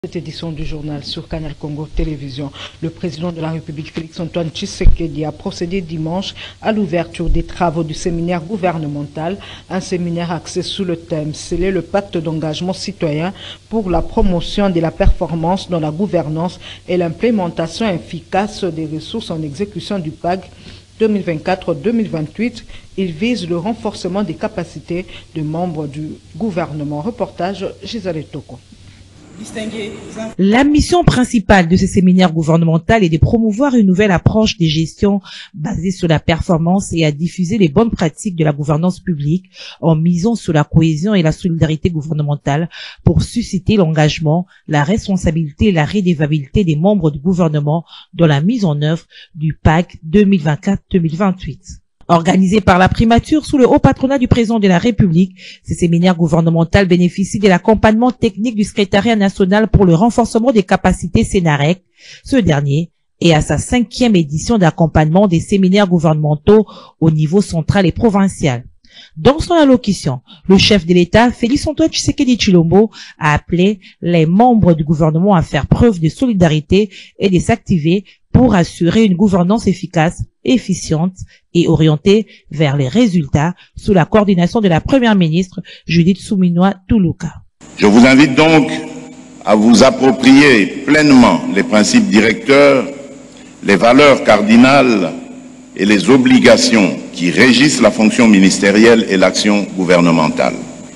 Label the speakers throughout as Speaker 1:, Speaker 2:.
Speaker 1: Cette édition du journal sur Canal Congo Télévision, le président de la République Félix-Antoine Tshisekedi a procédé dimanche à l'ouverture des travaux du séminaire gouvernemental, un séminaire axé sous le thème « Sceller le pacte d'engagement citoyen pour la promotion de la performance dans la gouvernance et l'implémentation efficace des ressources en exécution du PAG 2024-2028 ». Il vise le renforcement des capacités de membres du gouvernement. Reportage Gisèle Toko.
Speaker 2: La mission principale de ce séminaire gouvernemental est de promouvoir une nouvelle approche de gestion basée sur la performance et à diffuser les bonnes pratiques de la gouvernance publique en misant sur la cohésion et la solidarité gouvernementale pour susciter l'engagement, la responsabilité et la redevabilité des membres du gouvernement dans la mise en œuvre du PAC 2024-2028. Organisé par la primature sous le haut patronat du président de la République, ce séminaire gouvernemental bénéficie de l'accompagnement technique du secrétariat national pour le renforcement des capacités Sénarec. Ce dernier est à sa 5e édition d'accompagnement des séminaires gouvernementaux au niveau central et provincial. Dans son allocution, le chef de l'État, Félix-Antoine Tshisekedi Tshilombo, a appelé les membres du gouvernement à faire preuve de solidarité et de s'activer pour assurer une gouvernance efficace, efficiente et orientée vers les résultats sous la coordination de la Première ministre Judith Suminwa Tuluka.
Speaker 3: Je vous invite donc à vous approprier pleinement les principes directeurs, les valeurs cardinales et les obligations qui régissent la fonction ministérielle et l'action gouvernementale.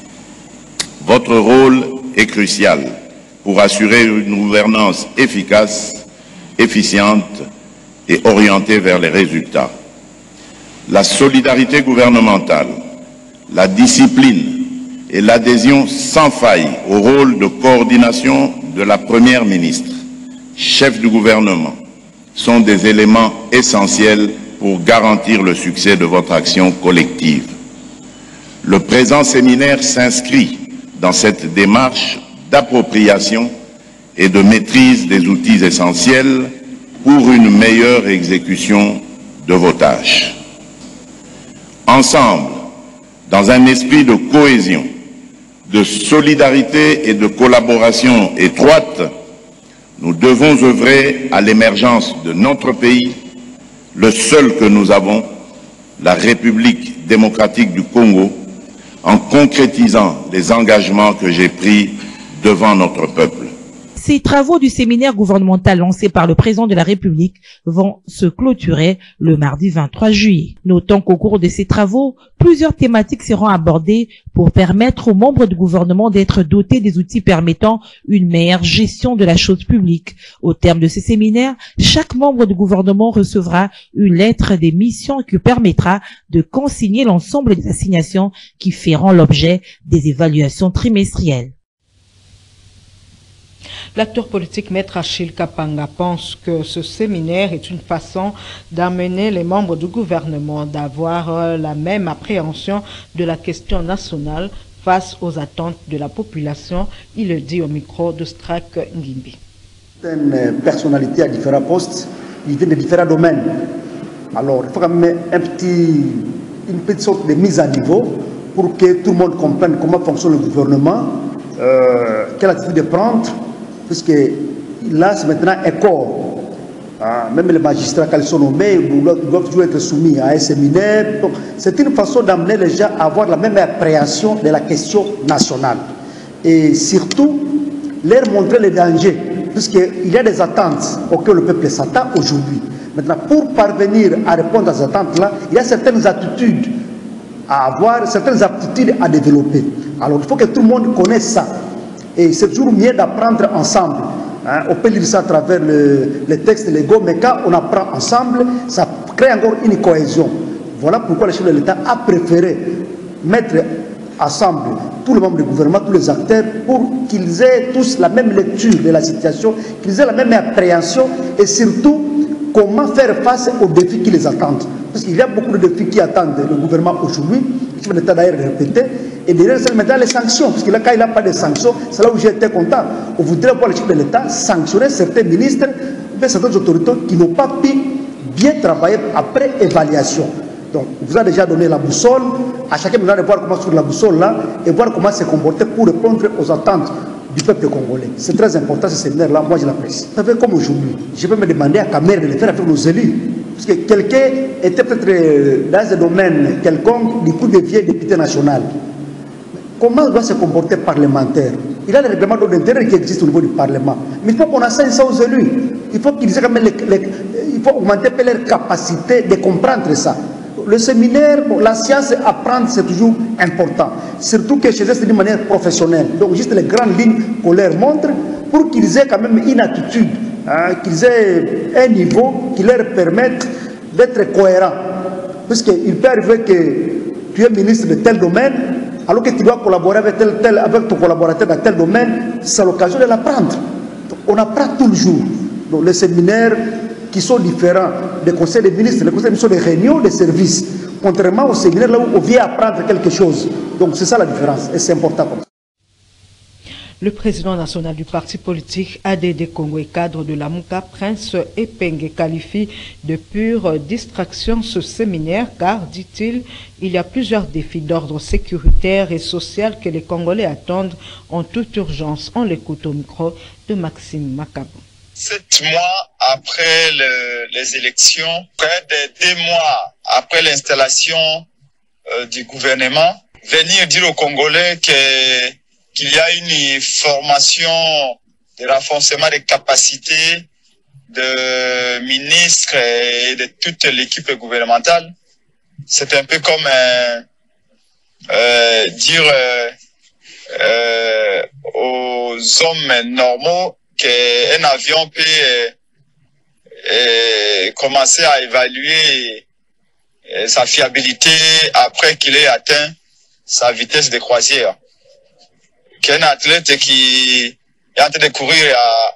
Speaker 3: Votre rôle est crucial pour assurer une gouvernance efficace, efficiente et orientée vers les résultats. La solidarité gouvernementale, la discipline et l'adhésion sans faille au rôle de coordination de la Première ministre, chef du gouvernement, sont des éléments essentiels pour garantir le succès de votre action collective. Le présent séminaire s'inscrit dans cette démarche d'appropriation et de maîtrise des outils essentiels pour une meilleure exécution de vos tâches. Ensemble, dans un esprit de cohésion, de solidarité et de collaboration étroite, nous devons œuvrer à l'émergence de notre pays, le seul que nous avons, la République démocratique du Congo, en concrétisant les engagements que j'ai pris devant notre peuple.
Speaker 2: Ces travaux du séminaire gouvernemental lancé par le président de la République vont se clôturer le mardi 23 juillet. Notons qu'au cours de ces travaux, plusieurs thématiques seront abordées pour permettre aux membres du gouvernement d'être dotés des outils permettant une meilleure gestion de la chose publique. Au terme de ce séminaire, chaque membre du gouvernement recevra une lettre des missions qui permettra de consigner l'ensemble des assignations qui feront l'objet des évaluations trimestrielles.
Speaker 1: L'acteur politique Maître Achille Kapanga pense que ce séminaire est une façon d'amener les membres du gouvernement d'avoir la même appréhension de la question nationale face aux attentes de la population. Il le dit au micro de Strak Ngimbi.
Speaker 4: Une personnalité à différents postes, il vient de différents domaines. Alors il faut quand même une petite sorte de mise à niveau pour que tout le monde comprenne comment fonctionne le gouvernement, quelle attitude de prendre. Puisque là, c'est maintenant un corps. Même les magistrats, quand ils sont nommés, doivent toujours être soumis à un séminaire. C'est une façon d'amener les gens à avoir la même appréhension de la question nationale. Et surtout, leur montrer les dangers. Puisqu'il y a des attentes auxquelles le peuple s'attend aujourd'hui. Maintenant, pour parvenir à répondre à ces attentes-là, il y a certaines attitudes à avoir, certaines aptitudes à développer. Alors, il faut que tout le monde connaisse ça. Et c'est toujours mieux d'apprendre ensemble. On peut lire ça à travers les textes légaux, mais quand on apprend ensemble, ça crée encore une cohésion. Voilà pourquoi le chef de l'État a préféré mettre ensemble tous les membres du gouvernement, tous les acteurs, pour qu'ils aient tous la même lecture de la situation, qu'ils aient la même appréhension et surtout comment faire face aux défis qui les attendent. Parce qu'il y a beaucoup de défis qui attendent le gouvernement aujourd'hui, le chef de l'État d'ailleurs répété. Et derrière, c'est maintenant les sanctions, parce que là, quand il n'y a pas de sanctions, c'est là où j'ai été content. On voudrait voir le chef de l'État sanctionner certains ministres, certaines autorités qui n'ont pas pu bien travailler après évaluation. Donc, on vous a déjà donné la boussole, à chacun de voir comment sur la boussole là, et voir comment se comporter pour répondre aux attentes du peuple congolais. C'est très important ce séminaire-là, moi je l'apprécie. Vous savez, comme aujourd'hui, je peux me demander à Kamer de le faire avec nos élus. Parce que quelqu'un était peut-être dans un domaine quelconque, du coup devient député national. Comment doit se comporter parlementaire? Il a le règlement d'intérêt qui existe au niveau du Parlement. Mais il faut qu'on enseigne ça aux élus. Il faut qu'ils aient quand même il faut augmenter leur capacité de comprendre ça. Le séminaire, la science, apprendre, c'est toujours important. Surtout que chez eux, c'est d'une manière professionnelle. Donc, juste les grandes lignes qu'on leur montre pour qu'ils aient quand même une attitude, qu'ils aient un niveau qui leur permette d'être cohérents. Parce qu'il peut arriver que tu es ministre de tel domaine, alors que tu dois collaborer avec ton collaborateur dans tel domaine, c'est l'occasion de l'apprendre. On apprend tout le jour. Donc, les séminaires qui sont différents des conseils des ministres, les conseils des ministres sont des réunions de services, contrairement aux séminaires là où on vient apprendre quelque chose. Donc c'est ça la différence et c'est important comme ça.
Speaker 1: Le président national du parti politique ADD Congo et cadre de la Mouka, Prince Epenge, qualifie de pure distraction ce séminaire car, dit-il, il y a plusieurs défis d'ordre sécuritaire et social que les Congolais attendent en toute urgence. On l'écoute au micro de Maxime Makabo.
Speaker 5: 7 mois après les élections, près de 2 mois après l'installation du gouvernement, venir dire aux Congolais qu'il y a une formation de renforcement des capacités de ministres et de toute l'équipe gouvernementale, c'est un peu comme dire aux hommes normaux qu'un avion peut commencer à évaluer sa fiabilité après qu'il ait atteint sa vitesse de croisière. Qu'un athlète qui est en train de courir à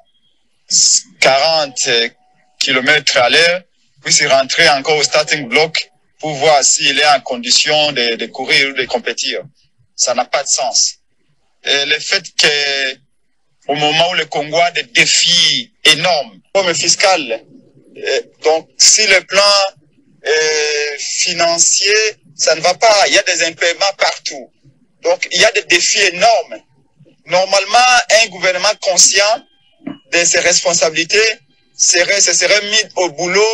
Speaker 5: 40 km à l'heure puisse rentrer encore au starting block pour voir s'il est en condition de courir ou de compétir. Ça n'a pas de sens. Et le fait que au moment où le Congo a des défis énormes, comme fiscal. Donc, si le plan financier, ça ne va pas, il y a des impaiements partout. Donc, il y a des défis énormes. Normalement, un gouvernement conscient de ses responsabilités se serait mis au boulot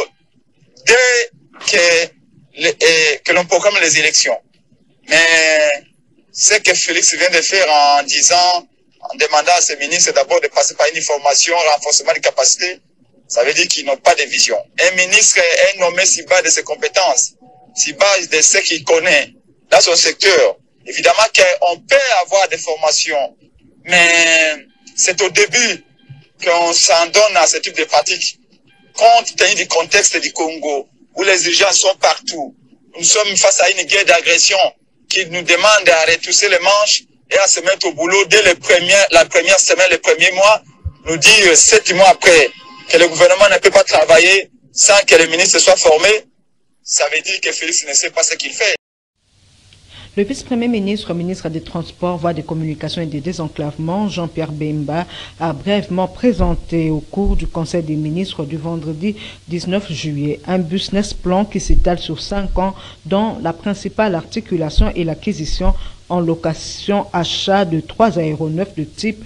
Speaker 5: dès que l'on programme les élections. Mais ce que Félix vient de faire en disant, en demandant à ses ministres d'abord de passer par une formation, renforcement des capacités, ça veut dire qu'ils n'ont pas de vision. Un ministre est nommé sur base de ses compétences, sur base de ce qu'il connaît dans son secteur. Évidemment qu'on peut avoir des formations, mais c'est au début qu'on s'en donne à ce type de pratiques. Compte tenu du contexte du Congo, où les urgences sont partout, nous sommes face à une guerre d'agression qui nous demande à retrousser les manches et à se mettre au boulot dès la première semaine, les premiers mois, nous dire 7 mois après que le gouvernement ne peut pas travailler sans que le ministre soit formé, ça veut dire que Félix ne sait pas ce qu'il fait.
Speaker 1: Le vice-premier ministre, ministre des Transports, Voies des Communications et des Désenclavements, Jean-Pierre Bemba, a brièvement présenté au cours du Conseil des ministres du vendredi 19 juillet un business plan qui s'étale sur 5 ans, dont la principale articulation est l'acquisition en location achat de 3 aéronefs de type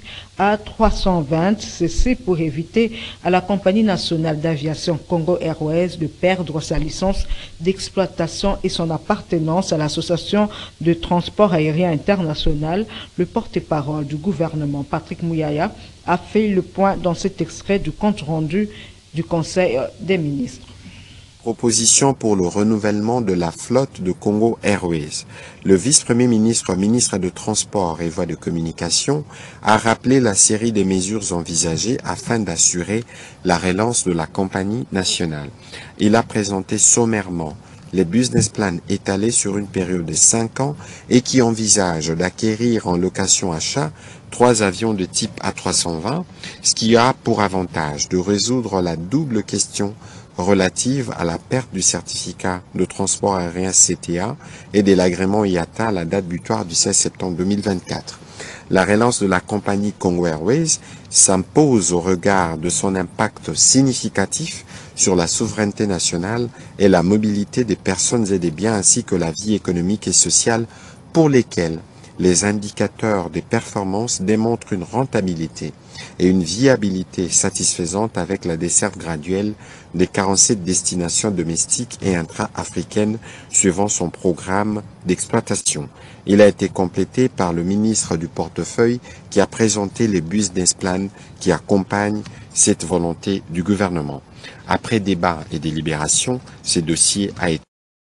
Speaker 1: A320, ceci pour éviter à la compagnie nationale d'aviation Congo Airways de perdre sa licence d'exploitation et son appartenance à l'association de transport aérien international. Le porte-parole du gouvernement, Patrick Mouyaya, a fait le point dans cet extrait du compte rendu du Conseil des ministres.
Speaker 6: Proposition pour le renouvellement de la flotte de Congo Airways. Le vice-premier ministre, ministre de Transport et Voies de Communication, a rappelé la série des mesures envisagées afin d'assurer la relance de la compagnie nationale. Il a présenté sommairement les business plans étalés sur une période de 5 ans et qui envisagent d'acquérir en location-achat 3 avions de type A320, ce qui a pour avantage de résoudre la double question relative à la perte du certificat de transport aérien CTA et de l'agrément IATA à la date butoir du 16 septembre 2024. La relance de la compagnie Congo Airways s'impose au regard de son impact significatif sur la souveraineté nationale et la mobilité des personnes et des biens ainsi que la vie économique et sociale pour lesquelles les indicateurs des performances démontrent une rentabilité et une viabilité satisfaisante avec la desserte graduelle des 47 destinations domestiques et intra-africaines suivant son programme d'exploitation. Il a été complété par le ministre du portefeuille qui a présenté les business plans qui accompagnent cette volonté du gouvernement. Après débat et délibération, ce dossier a été.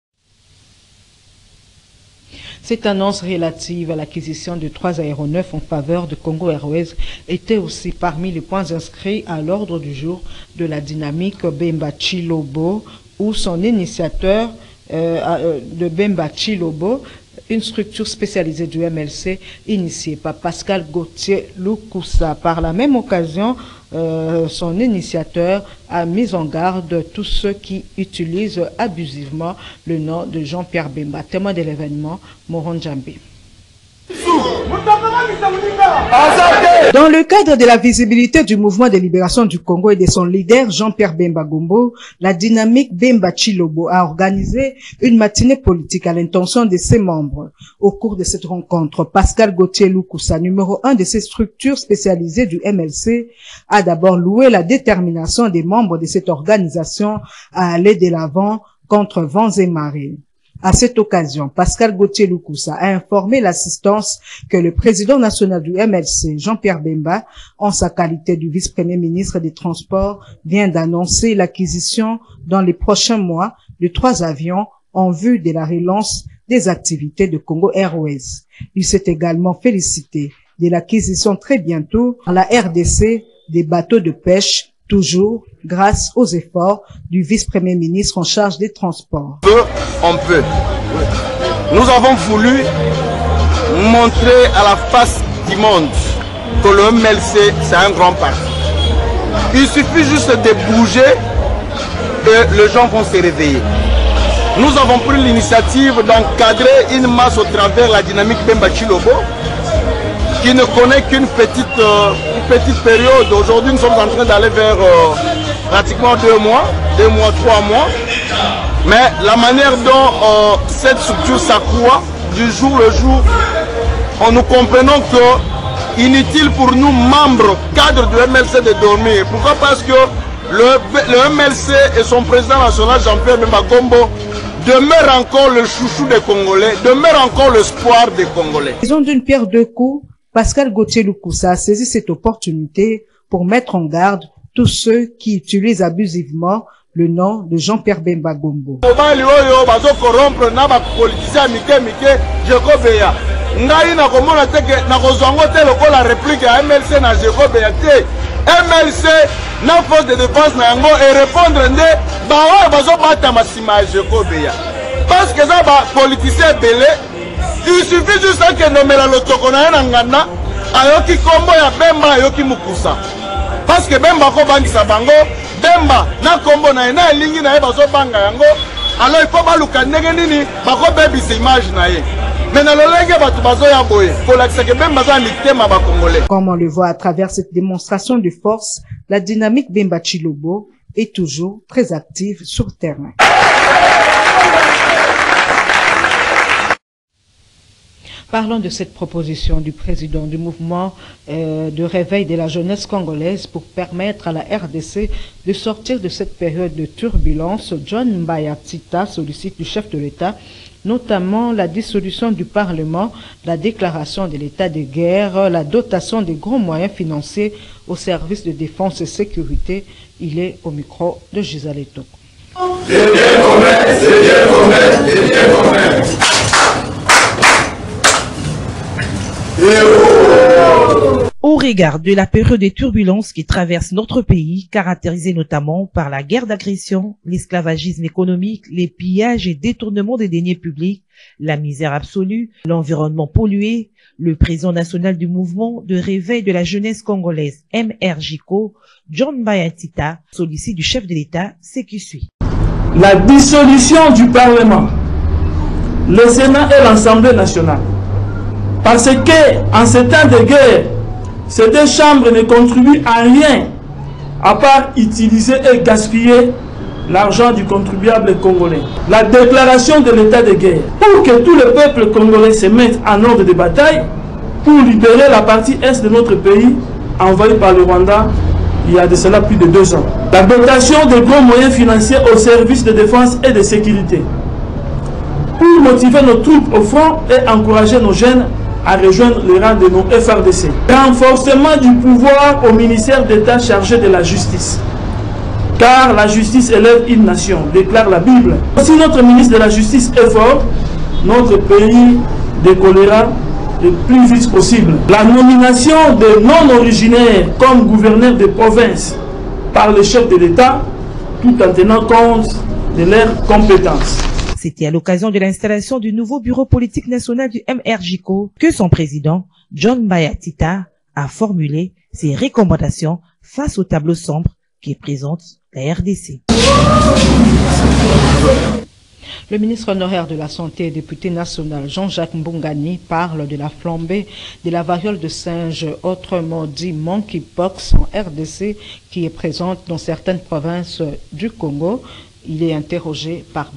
Speaker 1: Cette annonce relative à l'acquisition de 3 aéronefs en faveur de Congo Airways était aussi parmi les points inscrits à l'ordre du jour de la dynamique Bemba Chilobo, où son initiateur de Bemba Chilobo, une structure spécialisée du MLC initiée par Pascal Gauthier Lukusa. Par la même occasion, son initiateur a mis en garde tous ceux qui utilisent abusivement le nom de Jean-Pierre Bemba. Témoin de l'événement, Moron Djambi. Dans le cadre de la visibilité du mouvement de libération du Congo et de son leader Jean-Pierre Bemba Gombo, la dynamique Bemba Chilobo a organisé une matinée politique à l'intention de ses membres. Au cours de cette rencontre, Pascal Gauthier Lukusa, numéro 1 de ces structures spécialisées du MLC, a d'abord loué la détermination des membres de cette organisation à aller de l'avant contre vents et marées. À cette occasion, Pascal Gauthier Lukusa a informé l'assistance que le président national du MLC, Jean-Pierre Bemba, en sa qualité du vice-premier ministre des Transports, vient d'annoncer l'acquisition dans les prochains mois de 3 avions en vue de la relance des activités de Congo Airways. Il s'est également félicité de l'acquisition très bientôt à la RDC des bateaux de pêche, toujours grâce aux efforts du vice-premier ministre en charge des transports.
Speaker 7: On peut. Nous avons voulu montrer à la face du monde que le MLC, c'est un grand parti. Il suffit juste de bouger et les gens vont se réveiller. Nous avons pris l'initiative d'encadrer une masse au travers la dynamique Bemba Chilobo, qui ne connaît qu'une petite période. Aujourd'hui, nous sommes en train d'aller vers pratiquement 2 mois, 3 mois. Mais la manière dont cette structure s'accroît du jour le jour, nous comprenons que inutile pour nous, membres, cadres du MLC, de dormir. Pourquoi? Parce que le MLC et son président national, Jean-Pierre Bemba Gombo, demeure encore le chouchou des Congolais, demeure encore l'espoir des Congolais.
Speaker 1: Ils ont d'une pierre deux coups. Pascal Gauthier Lukusa a saisi cette opportunité pour mettre en garde tous ceux qui utilisent abusivement le nom de Jean-Pierre Bemba Gombo.
Speaker 7: MLC na force de défense na yango et répondre nde bawa bazobata masima ya Jekobeya parce que ça ba politicien belé il suffit juste que nomela lotoko na yana ngana ayoki kombo ya Bemba ayoki Mukusa parce que Bemba ko bangisa bango Bemba na kombo na ena elingi na ye bazobanga yango alors il faut baluka ndenge nini bako bebisa image na ye.
Speaker 1: Comme on le voit à travers cette démonstration de force, la dynamique Bemba Chilobo est toujours très active sur le terrain. Parlons de cette proposition du président du mouvement de réveil de la jeunesse congolaise pour permettre à la RDC de sortir de cette période de turbulence. John Mbaya Tita sollicite du chef de l'État notamment la dissolution du Parlement, la déclaration de l'état de guerre, la dotation des gros moyens financiers au service de défense et sécurité. Il est au micro de Gisèle Toko.
Speaker 2: Au regard de la période de turbulences qui traverse notre pays, caractérisée notamment par la guerre d'agression, l'esclavagisme économique, les pillages et détournements des deniers publics, la misère absolue, l'environnement pollué, le président national du mouvement de réveil de la jeunesse congolaise, MRJCO, John Mbaya Tita, sollicite du chef de l'État ce qui suit.
Speaker 8: La dissolution du Parlement, le Sénat et l'Assemblée nationale. Parce que, en ces temps de guerre, ces deux chambres ne contribuent à rien, à part utiliser et gaspiller l'argent du contribuable congolais. La déclaration de l'état de guerre pour que tout le peuple congolais se mette en ordre de bataille pour libérer la partie est de notre pays envahie par le Rwanda il y a de cela plus de 2 ans. La dotation de gros moyens financiers aux services de défense et de sécurité pour motiver nos troupes au front et encourager nos jeunes à rejoindre les rangs de nos FRDC. Renforcement du pouvoir au ministère d'État chargé de la justice. Car la justice élève une nation, déclare la Bible. Si notre ministre de la Justice est fort, notre pays décollera le plus vite possible. La nomination de non-originaires comme gouverneurs de province par le chef de l'État, tout en tenant compte de leurs compétences.
Speaker 2: C'était à l'occasion de l'installation du nouveau bureau politique national du MRJCO que son président, John Bayatita, a formulé ses recommandations face au tableau sombre qui présente la RDC.
Speaker 1: Le ministre honoraire de la Santé et député national Jean-Jacques Mbungani parle de la flambée de la variole de singe, autrement dit monkeypox en RDC, qui est présente dans certaines provinces du Congo. Il est interrogé par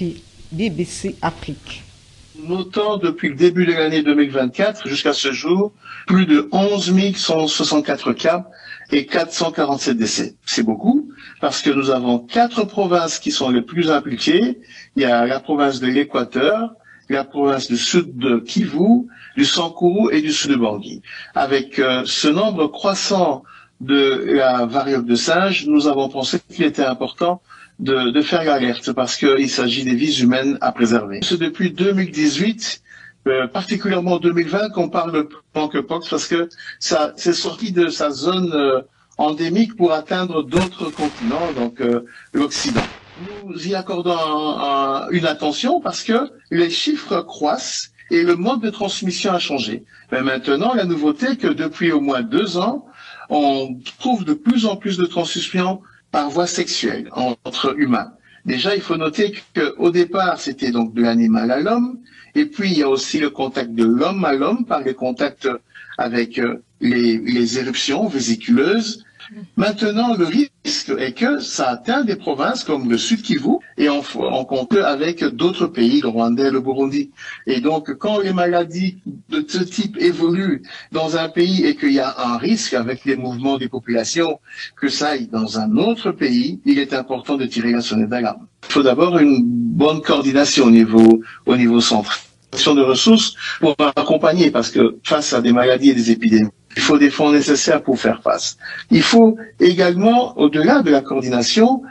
Speaker 1: BBC Afrique.
Speaker 9: Notons depuis le début de l'année 2024 jusqu'à ce jour plus de 11 164 cas et 447 décès. C'est beaucoup parce que nous avons 4 provinces qui sont les plus impliquées. Il y a la province de l'Équateur, la province du sud de Kivu, du Sankuru et du sud de Bangui. Avec ce nombre croissant de la variole de singe, nous avons pensé qu'il était important de faire l'alerte parce qu'il s'agit des vies humaines à préserver. C'est depuis 2018, particulièrement 2020, qu'on parle de monkeypox parce que ça c'est sorti de sa zone endémique pour atteindre d'autres continents, donc l'Occident. Nous y accordons une attention parce que les chiffres croissent et le mode de transmission a changé. Mais maintenant, la nouveauté est que depuis au moins 2 ans, on trouve de plus en plus de transmission par voie sexuelle entre humains. Déjà, il faut noter qu'au départ, c'était donc de l'animal à l'homme, et puis il y a aussi le contact de l'homme à l'homme par les contacts avec les éruptions vésiculeuses. Maintenant, le risque est que ça atteint des provinces comme le Sud Kivu et on compte avec d'autres pays, le Rwanda et le Burundi. Et donc, quand les maladies de ce type évoluent dans un pays et qu'il y a un risque avec les mouvements des populations que ça aille dans un autre pays, il est important de tirer la sonnette d'alarme. Il faut d'abord une bonne coordination au niveau central de ressources pour accompagner, parce que face à des maladies et des épidémies, il faut des fonds nécessaires pour faire face. Il faut également, au-delà de la coordination,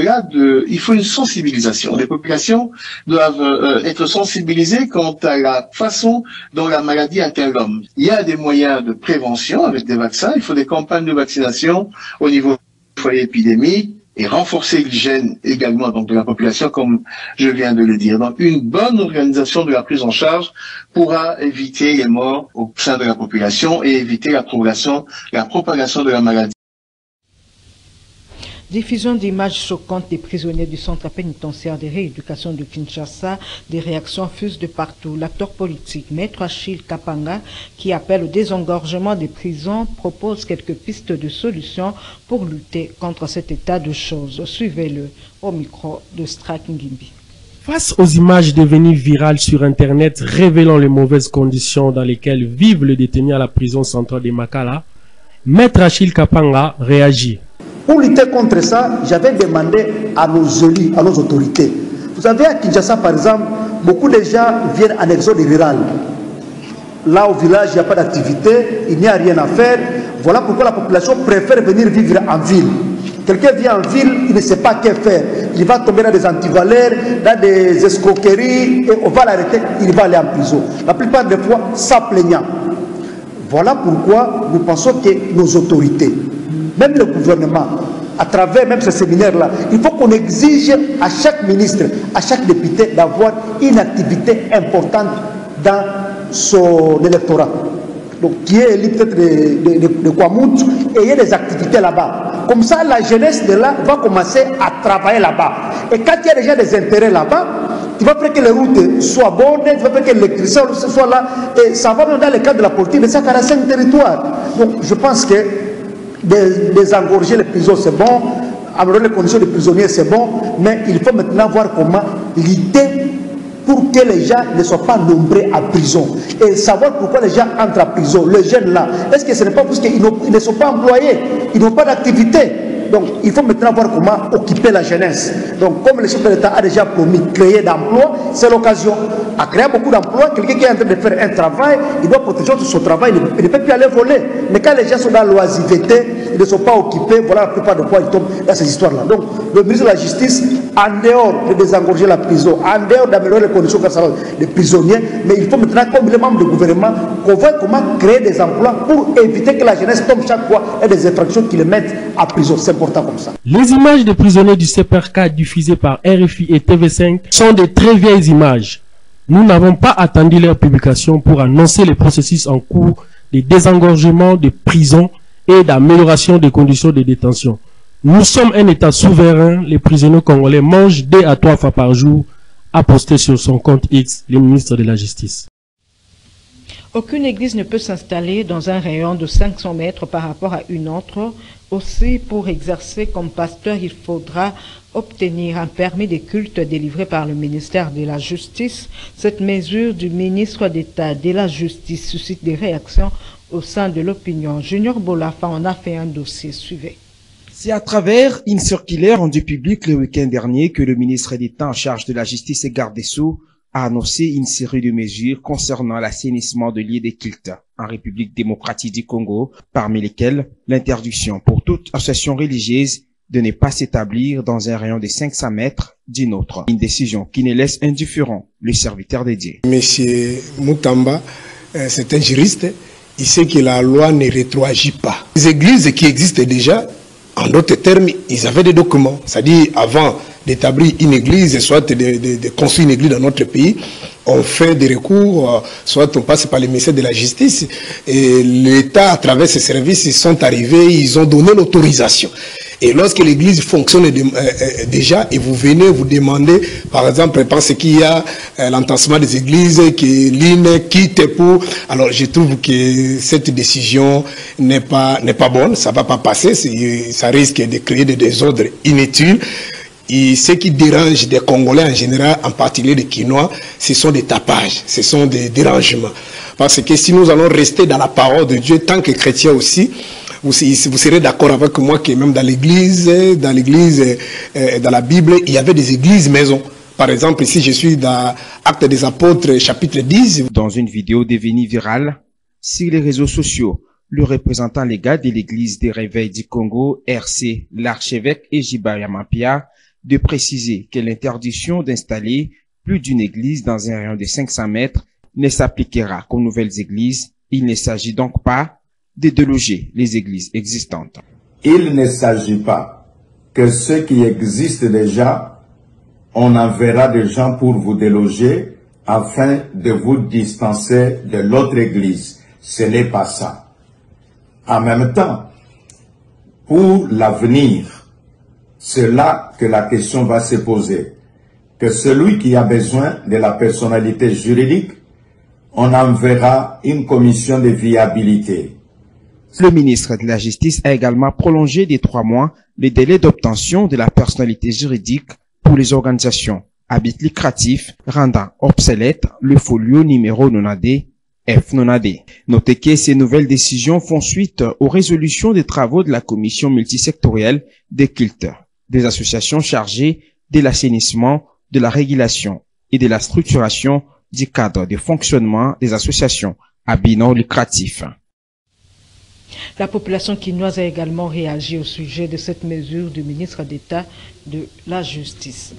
Speaker 9: il faut une sensibilisation. Les populations doivent être sensibilisées quant à la façon dont la maladie atteint l'homme. Il y a des moyens de prévention avec des vaccins. Il faut des campagnes de vaccination au niveau du foyer épidémique et renforcer l'hygiène également donc de la population, comme je viens de le dire. Donc, une bonne organisation de la prise en charge pourra éviter les morts au sein de la population et éviter la propagation de la maladie.
Speaker 1: Diffusion d'images choquantes des prisonniers du centre pénitentiaire de rééducation de Kinshasa, des réactions fusent de partout. L'acteur politique, Maître Achille Kapanga, qui appelle au désengorgement des prisons, propose quelques pistes de solutions pour lutter contre cet état de choses. Suivez-le au micro de Strak Ngimbi.
Speaker 10: Face aux images devenues virales sur Internet révélant les mauvaises conditions dans lesquelles vivent les détenus à la prison centrale de Makala, Maître Achille Kapanga réagit.
Speaker 4: Pour lutter contre ça, j'avais demandé à nos élus, à nos autorités. Vous savez, à Kinshasa, par exemple, beaucoup de gens viennent en exode rural. Là, au village, il n'y a pas d'activité, il n'y a rien à faire. Voilà pourquoi la population préfère venir vivre en ville. Quelqu'un vient en ville, il ne sait pas quoi faire. Il va tomber dans des antivaleurs, dans des escroqueries, et on va l'arrêter, il va aller en prison. La plupart des fois, sans plaignant. Voilà pourquoi nous pensons que nos autorités, même le gouvernement, à travers même ce séminaire-là, il faut qu'on exige à chaque ministre, à chaque député d'avoir une activité importante dans son électorat. Donc, qui est élu peut-être de Kwamout, et il y a des activités là-bas. Comme ça, la jeunesse de là va commencer à travailler là-bas. Et quand il y a déjà des intérêts là-bas, tu vas faire que les routes soient bonnes, tu vas faire que l'électricité soit là, et ça va dans le cadre de la politique de 145 territoires. Donc, je pense que désengorger les prisons, c'est bon. améliorer les conditions des prisonniers, c'est bon, mais il faut maintenant voir comment lutter pour que les gens ne soient pas nombreux à prison. Et savoir pourquoi les gens entrent à prison, les jeunes là. Est-ce que ce n'est pas parce qu'ils ne sont pas employés, ils n'ont pas d'activité? Donc il faut maintenant voir comment occuper la jeunesse. Donc comme le chef de l'État a déjà promis créer d'emplois, c'est l'occasion à créer beaucoup d'emplois. Quelqu'un qui est en train de faire un travail, il doit protéger son travail, il ne peut plus aller voler. Mais quand les gens sont dans l'oisiveté, ils ne sont pas occupés, voilà la plupart de quoi ils tombent dans ces histoires-là. Donc le ministre de la Justice, en dehors de désengorger la prison, en dehors d'améliorer les conditions des prisonniers, mais il faut maintenant, comme les membres du gouvernement, qu'on voit comment créer des emplois pour éviter que la jeunesse tombe chaque fois et des infractions qui les mettent à prison. C'est important comme ça.
Speaker 10: Les images des prisonniers du CPRK diffusées par RFI et TV5 sont de très vieilles images. Nous n'avons pas attendu leur publication pour annoncer les processus en cours de désengorgement des prisons et d'amélioration des conditions de détention. Nous sommes un État souverain, les prisonniers congolais mangent 2 à 3 fois par jour, a posté sur son compte X le ministre de la Justice.
Speaker 1: Aucune église ne peut s'installer dans un rayon de 500 mètres par rapport à une autre. Aussi, pour exercer comme pasteur, il faudra obtenir un permis de culte délivré par le ministère de la Justice. Cette mesure du ministre d'État de la Justice suscite des réactions au sein de l'opinion. Junior Bolafa en a fait un dossier. Suivez.
Speaker 11: C'est à travers une circulaire rendue publique le week-end dernier que le ministre d'État en charge de la Justice et garde des Sceaux a annoncé une série de mesures concernant l'assainissement de lieux de culte en République démocratique du Congo, parmi lesquelles l'interdiction pour toute association religieuse de ne pas s'établir dans un rayon de 500 mètres d'une autre. Une décision qui ne laisse indifférent le serviteur de Dieu.
Speaker 12: Monsieur Moutamba, c'est un juriste, il sait que la loi ne rétroagit pas. Les églises qui existent déjà, en d'autres termes, ils avaient des documents. C'est-à-dire, avant d'établir une église, soit de construire une église dans notre pays, on fait des recours, soit on passe par le ministère de la Justice, et l'État, à travers ses services, ils sont arrivés, ils ont donné l'autorisation. Et lorsque l'église fonctionne déjà, et vous venez vous demander, par exemple, parce qu'il y a l'entassement des églises, que l'INE quitte pour... Alors je trouve que cette décision n'est pas bonne, ça ne va pas passer, ça risque de créer des désordres inutiles. Et ce qui dérange des Congolais en général, en particulier des Quinois, ce sont des tapages, ce sont des dérangements. Parce que si nous allons rester dans la parole de Dieu, tant que chrétiens aussi, vous serez d'accord avec moi que même dans l'église, dans la Bible, il y avait des églises maisons. Par exemple, ici, je suis dans Actes des Apôtres, chapitre 10.
Speaker 11: Dans une vidéo devenue virale sur les réseaux sociaux, le représentant légal de l'église des Réveils du Congo, RC, l'archevêque Ejibaya Mapia, de préciser que l'interdiction d'installer plus d'une église dans un rayon de 500 mètres ne s'appliquera qu'aux nouvelles églises. Il ne s'agit donc pas de déloger les églises existantes.
Speaker 13: Il ne s'agit pas que ceux qui existent déjà, on enverra des gens pour vous déloger afin de vous dispenser de l'autre église. Ce n'est pas ça. En même temps, pour l'avenir, c'est là que la question va se poser. Que celui qui a besoin de la personnalité juridique, on enverra une commission de viabilité.
Speaker 11: Le ministre de la Justice a également prolongé de 3 mois le délai d'obtention de la personnalité juridique pour les organisations à but lucratif, rendant obsolète le folio numéro 90 F90. Notez que ces nouvelles décisions font suite aux résolutions des travaux de la commission multisectorielle des cultes, des associations chargées de l'assainissement, de la régulation et de la structuration du cadre de fonctionnement des associations à but non lucratif.
Speaker 1: La population quinoise a également réagi au sujet de cette mesure du ministre d'État de la Justice.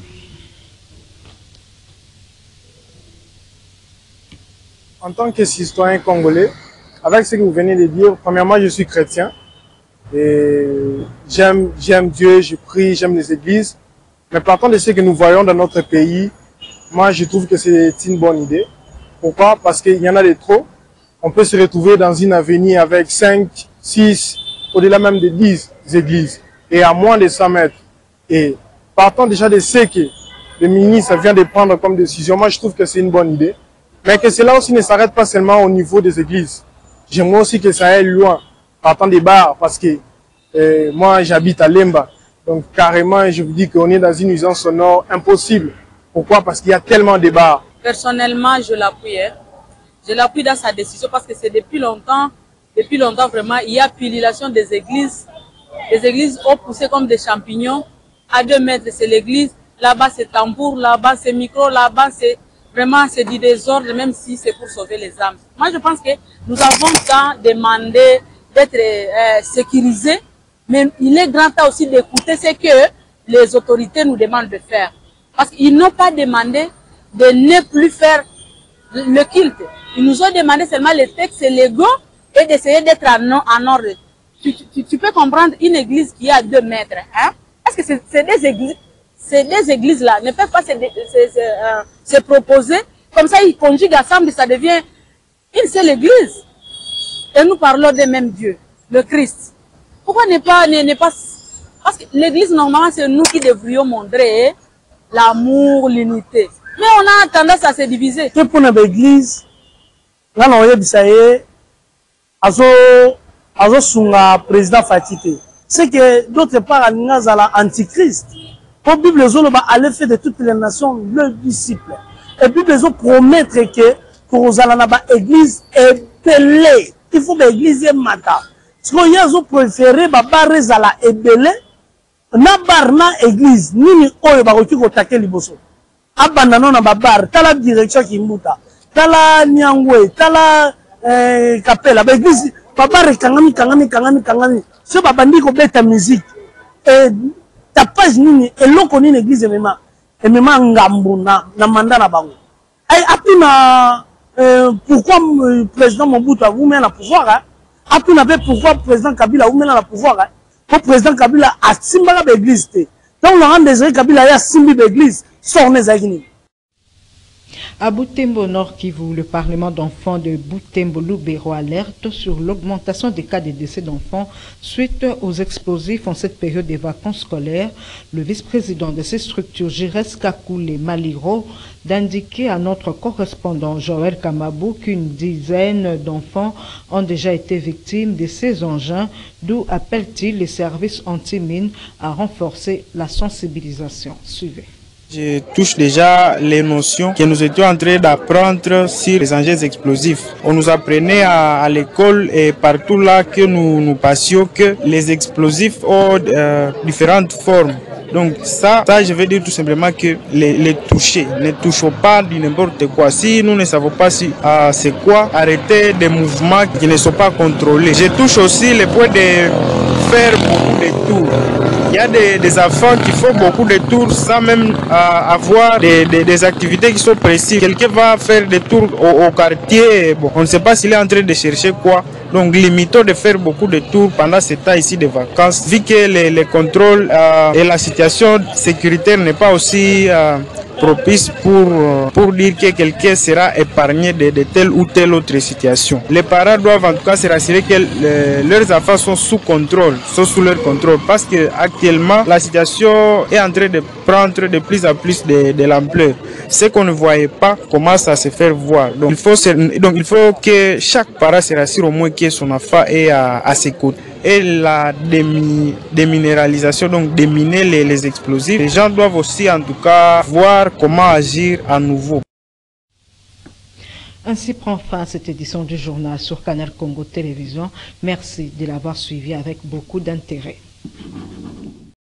Speaker 14: En tant que citoyen congolais, avec ce que vous venez de dire, premièrement, je suis chrétien et j'aime Dieu, je prie, j'aime les églises. Mais partant de ce que nous voyons dans notre pays, moi je trouve que c'est une bonne idée. Pourquoi? Parce qu'il y en a de trop. On peut se retrouver dans une avenue avec 5, 6, au-delà même de 10 églises et à moins de 100 mètres. Et partant déjà de ce que le ministre vient de prendre comme décision, moi je trouve que c'est une bonne idée. Mais que cela aussi ne s'arrête pas seulement au niveau des églises. J'aimerais aussi que ça aille loin, partant des bars, parce que moi j'habite à Lemba. Donc carrément, je vous dis qu'on est dans une nuisance sonore impossible. Pourquoi? Parce qu'il y a tellement de bars.
Speaker 15: Personnellement, je l'appuie. Je l'appuie dans sa décision parce que c'est depuis longtemps vraiment, il y a pullulation des églises. Les églises ont poussé comme des champignons. À 2 mètres, c'est l'église. Là-bas, c'est tambour. Là-bas, c'est micro. Là-bas, c'est vraiment du désordre, même si c'est pour sauver les âmes. Moi, je pense que nous avons tant demandé d'être sécurisés. Mais il est grand temps aussi d'écouter ce que les autorités nous demandent de faire. Parce qu'ils n'ont pas demandé de ne plus faire le culte. Ils nous ont demandé seulement les textes légaux et d'essayer d'être en ordre. Tu peux comprendre une église qui est à 2 mètres. Hein? Est-ce que c'est des églises? Ces 2 églises-là ne peuvent pas se proposer. Comme ça, ils conjuguent ensemble et ça devient une seule église. Et nous parlons des mêmes dieux, le Christ. Pourquoi ne pas... Parce que l'église, normalement, c'est nous qui devrions montrer l'amour, l'unité. Mais on a tendance à se diviser.
Speaker 8: Que pour l'église, là, on a dit sunga président Fatité. C'est que d'autre part, on a l'antichrist. Pour la Bible, on va aller faire de toutes les nations le disciple. Et puis, les autres promettre que pour l'église est belée. Il faut que l'église est mata. Ce qu'on y a préféré, barrer la ebele, na bar na église, nini oyo bakoki kotake liboso. Abandana na babar, tala direction Kimbuta, tala Nyangwe, tala Kapela, ba église, babar kangami. Ce babandi ko beta musique. Et ta page nini, eloko nini église mema ngambu na mandana bango. Ay apina pourquoi le président Mobutu a voulu mettre le pouvoir, hein? Après, on avait pourquoi le président Kabila a voulu mettre le pouvoir, hein? Le président Kabila a simbi l'église. Donc, on a désiré Kabila a simbi l'église. Sornez Zagini.
Speaker 1: À Butembo Nord Kivu, le Parlement d'enfants de Butembo Lubero alerte sur l'augmentation des cas de décès d'enfants suite aux explosifs en cette période des vacances scolaires. Le vice-président de ces structures, Jires Kakule Maliro, d'indiquer à notre correspondant Joël Kamabou qu'une dizaine d'enfants ont déjà été victimes de ces engins, d'où appelle-t-il les services anti-mines à renforcer la sensibilisation. Suivez.
Speaker 16: Je touche déjà les notions que nous étions en train d'apprendre sur les engins explosifs. On nous apprenait à l'école et partout là que nous passions que les explosifs ont différentes formes. Donc ça, je veux dire tout simplement que les toucher, ne touchons pas de n'importe quoi. Si nous ne savons pas c'est quoi, arrêter des mouvements qui ne sont pas contrôlés. Je touche aussi le point de faire beaucoup de tours. Il y a des enfants qui font beaucoup de tours sans même avoir des activités qui sont précises. Quelqu'un va faire des tours au quartier, bon, on ne sait pas s'il est en train de chercher quoi. Donc limitons de faire beaucoup de tours pendant ce temps ici de vacances, vu que les contrôles et la situation sécuritaire n'est pas aussi propice pour dire que quelqu'un sera épargné de telle ou telle autre situation. Les parents doivent en tout cas se rassurer que leurs enfants sont sous contrôle, sont sous leur contrôle, parce que actuellement la situation est en train de prendre de plus en plus de l'ampleur. Ce qu'on ne voyait pas commence à se faire voir. Donc il faut que chaque parent se rassure au moins que son enfant est à ses côtés. Et la déminéralisation, donc déminer les explosifs. Les gens doivent aussi en tout cas voir comment agir à nouveau.
Speaker 1: Ainsi prend fin cette édition du journal sur Canal Congo Télévision. Merci de l'avoir suivi avec beaucoup d'intérêt.